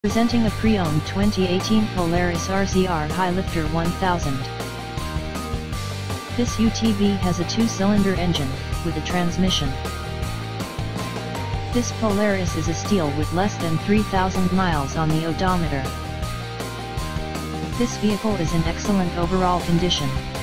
Presenting a pre-owned 2018 Polaris RZR Highlifter 1000. This UTV has a 2-cylinder engine, with a transmission. This Polaris is a steal with less than 3,000 miles on the odometer. This vehicle is in excellent overall condition.